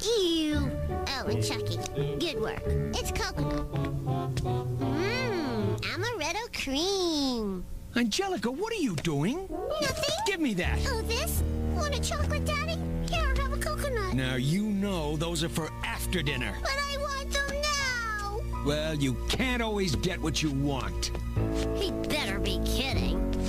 Ew. Oh, and Chucky. Good work. It's coconut. Mmm, amaretto cream. Angelica, what are you doing? Nothing? Give me that. Oh, this? Want a chocolate, Daddy? Here, have a coconut. Now, you know those are for after dinner. But I want them now. Well, you can't always get what you want. He better be kidding.